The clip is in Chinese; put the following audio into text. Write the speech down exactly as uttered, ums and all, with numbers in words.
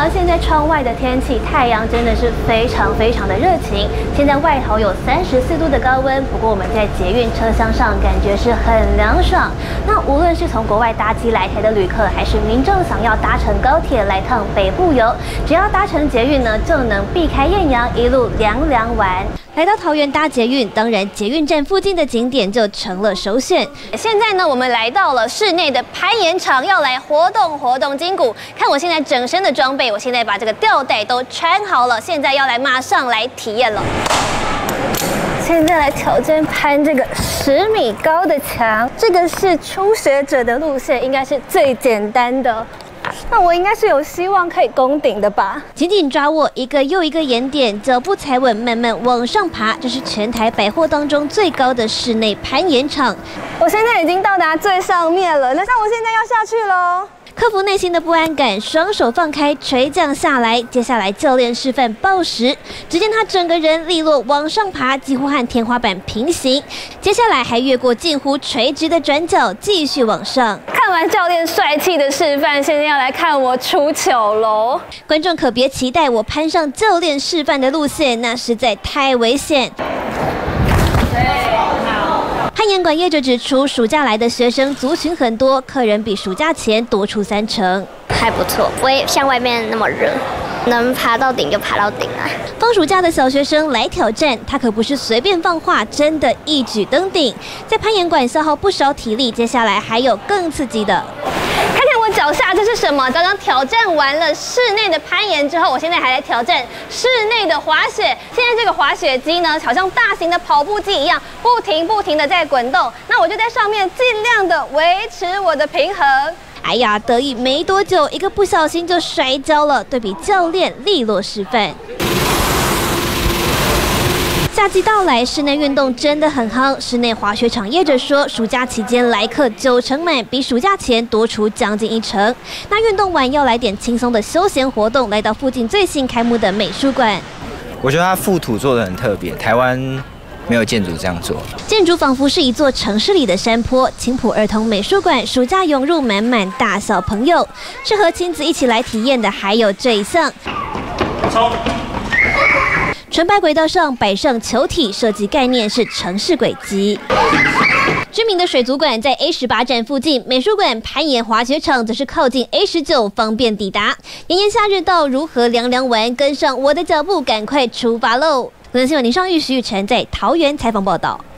好，现在窗外的天气，太阳真的是非常非常的热情。现在外头有三十四度的高温，不过我们在捷运车厢上感觉是很凉爽。那无论是从国外搭机来台的旅客，还是民众想要搭乘高铁来趟北部游，只要搭乘捷运呢，就能避开艳阳，一路凉凉玩。来到桃园搭捷运，当然捷运站附近的景点就成了首选。现在呢，我们来到了室内的攀岩场，要来活动活动筋骨。看我现在整身的装备，我现在把这个吊带都穿好了，现在要来马上来体验了。现在来挑战攀这个十米高的墙，这个是初学者的路线，应该是最简单的。那我应该是有希望可以攻顶的吧？紧紧抓握一个又一个岩点，脚步踩稳，慢慢往上爬。这是全台百货当中最高的室内攀岩场。我现在已经到达最上面了，那像我现在要下去喽。克服内心的不安感，双手放开，垂降下来。接下来教练示范抱石，只见他整个人利落往上爬，几乎和天花板平行。接下来还越过近乎垂直的转角，继续往上。看完教练帅气的示范，现在要来看我出糗喽！观众可别期待我攀上教练示范的路线，那实在太危险。攀岩馆业者指出，暑假来的学生族群很多，客人比暑假前多出三成， 还不错，不会像外面那么热，能爬到顶就爬到顶啊！ 放暑假的小学生来挑战，他可不是随便放话，真的一举登顶。在攀岩馆消耗不少体力，接下来还有更刺激的。看看我脚下这是什么？刚刚挑战完了室内的攀岩之后，我现在还来挑战室内的滑雪。现在这个滑雪机呢，好像大型的跑步机一样，不停不停的在滚动。那我就在上面尽量的维持我的平衡。哎呀，得意没多久，一个不小心就摔跤了。对比教练利落示范。夏季到来，室内运动真的很夯。室内滑雪场业者说，暑假期间来客九成满，比暑假前多出将近一成。那运动完要来点轻松的休闲活动，来到附近最新开幕的美术馆。 我觉得它覆土做得很特别，台湾没有建筑这样做。 建筑仿佛是一座城市里的山坡。青埔儿童美术馆暑假涌入满满大小朋友，适合亲子一起来体验的还有这一项。纯白轨道上摆上球体，设计概念是城市轨迹。知名的水族馆在 A 十八 站附近，美术馆、攀岩、滑雪场则是靠近 A 十九，方便抵达。炎炎夏日到，如何凉凉玩？跟上我的脚步，赶快出发喽！国内新闻林尚玉、徐雨辰在桃园采访报道。